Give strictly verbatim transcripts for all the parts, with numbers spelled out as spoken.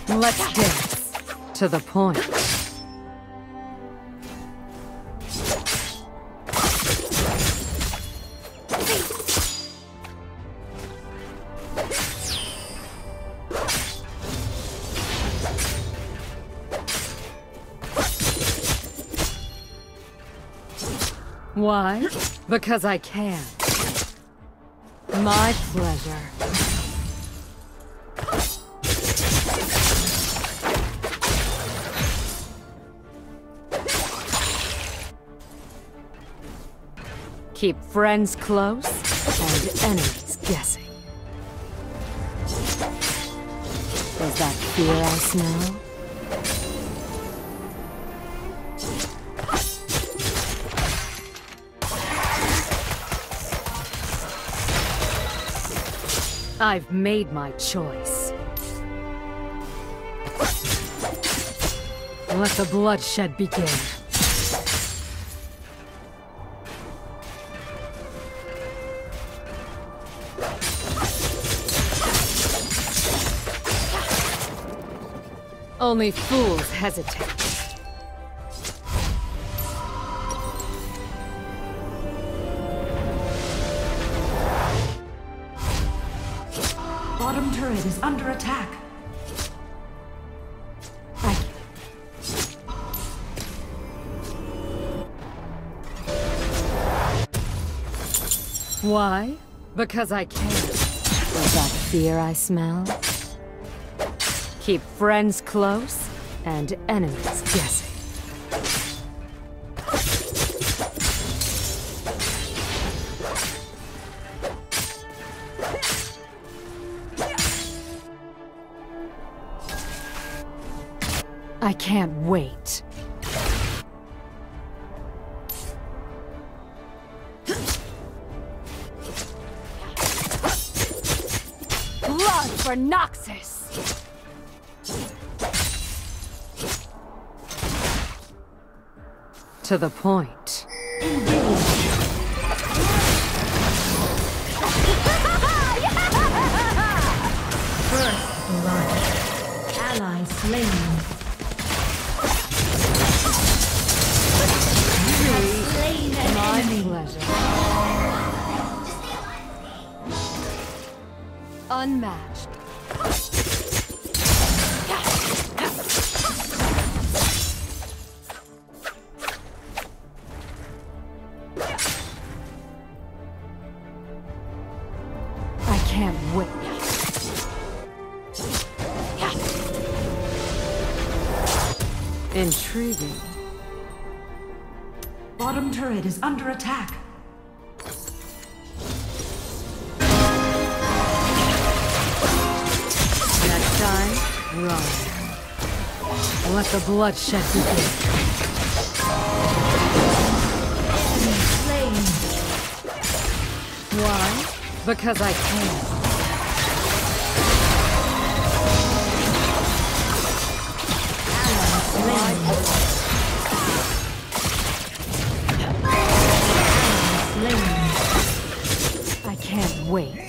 Let's dance. To the point. Why? Because I can. My pleasure. Keep friends close and enemies guessing. Is that fear I smell? I've made my choice. Let the bloodshed begin. Only fools hesitate. Bottom turret is under attack. I... Why? Because I can. Is that fear I smell? Keep friends close and enemies guessing. I can't wait. Blood for Noxus! To the point. First blood. Ally slain. My pleasure. Unmatched. I can't wait. Intriguing. Bottom turret is under attack. Next time, run. Let the bloodshed begin. Slain. Why? Because I can. I can't wait.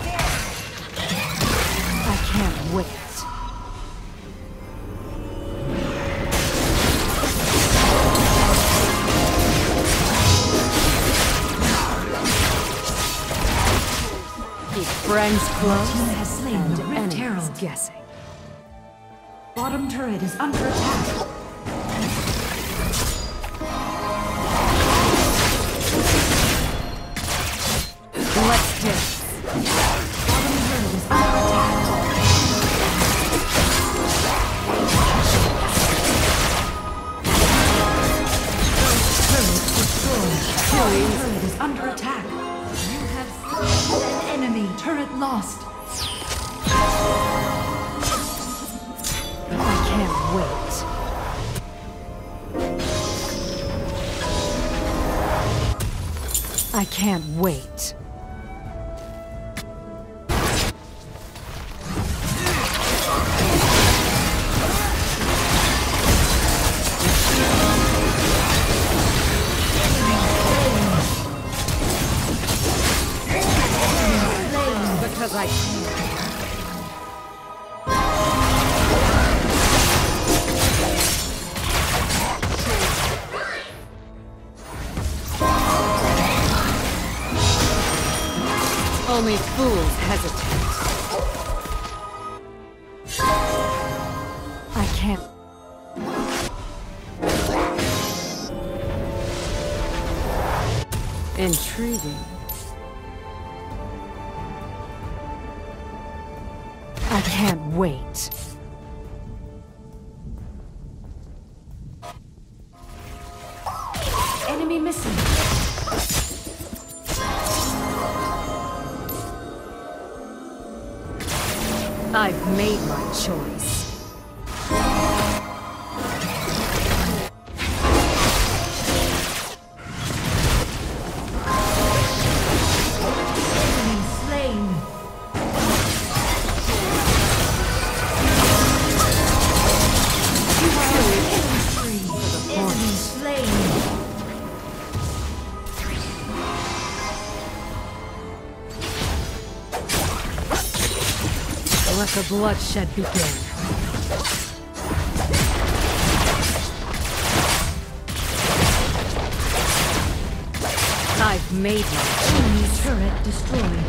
I can't wait. Keep friends close Has slain and the Rift enemies Herald. guessing. Bottom turret is under attack. Let's hit. Bottom turret is under attack. Turret destroyed. Bottom turret is under attack. You have slain an enemy. Turret lost. I can't wait. I can't wait. Because I can. Only fools hesitate. I can't. Intriguing. I can't wait. Enemy missing. I've made my choice. Enemy slain. You are killing spree. Enemy slain. Let the bloodshed begin. I've made my Enemy turret destroyed.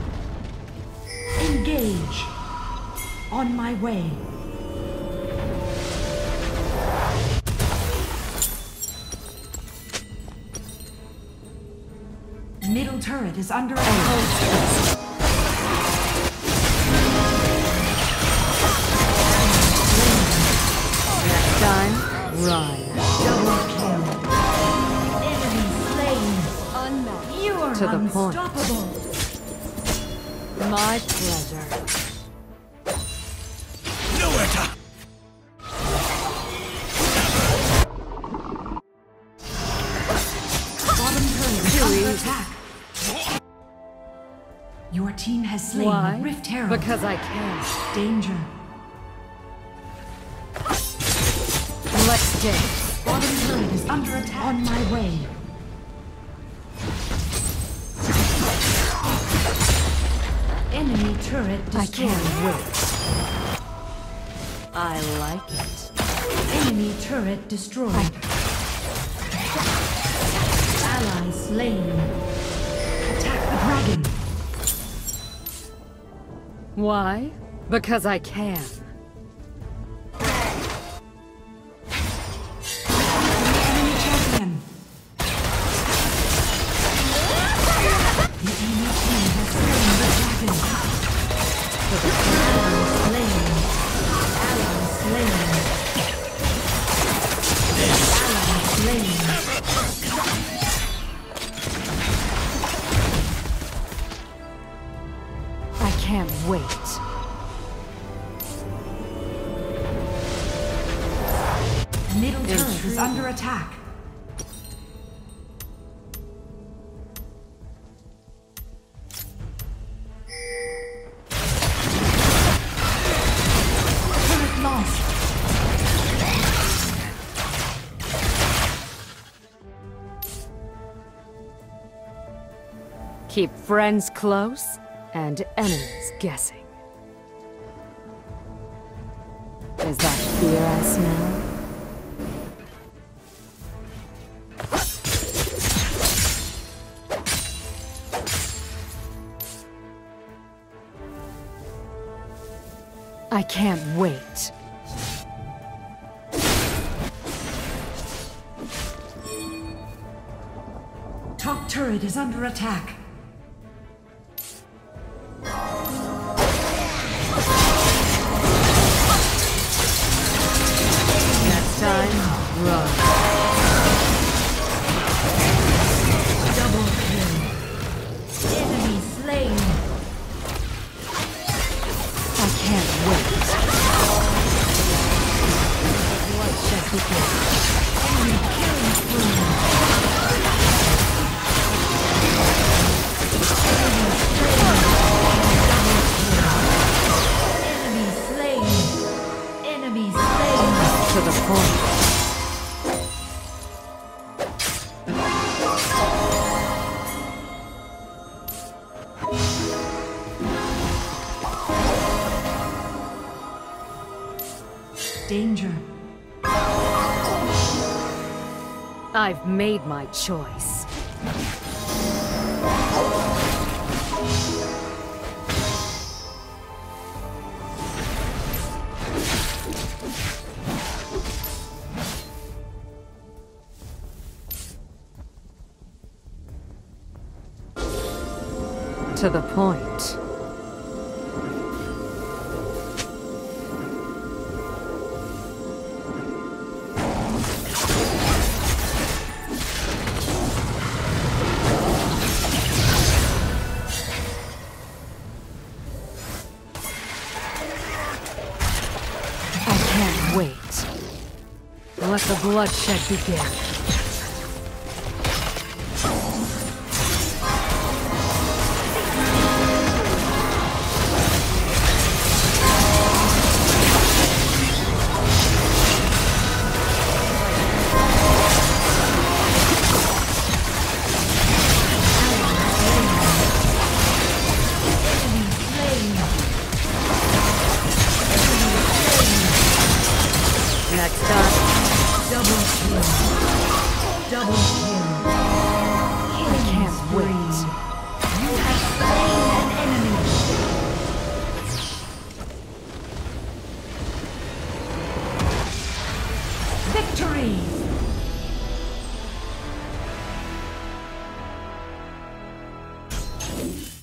Engage. On my way. Middle turret is under attack. Next time, run. Double kill. Enemy slain. Unmatched. You are To the point. unstoppable. My pleasure. Nowhere to. Bottom turret is Too under easy. attack. Your team has slain Why? Rift Herald. Because I can. Danger. Let's dance. Bottom turret is under attack. On my way. Enemy turret I destroyed. can't wait. I like it. Enemy turret destroyed. Ally slain. Attack the dragon. Why? Because I can. Enemy champion. The enemy team has slain the dragon. Ally slain. Ally slain. Ally slain. I can't wait. Middle turret is Intriguing. under attack. Turret lost. Keep friends close and enemies guessing. Is that fear I smell? I can't wait. Top turret is under attack. Next time, run. Double kill. Enemy slain. I can't wait. Bloodshed begins. Enemy killing spree. Enemy slain. Enemy slain. To the point. Danger. I've made my choice. To the point. I can't wait. Let the bloodshed begin. Next up. Double kill. Double kill. I can't wait. You have slain an enemy. Victory!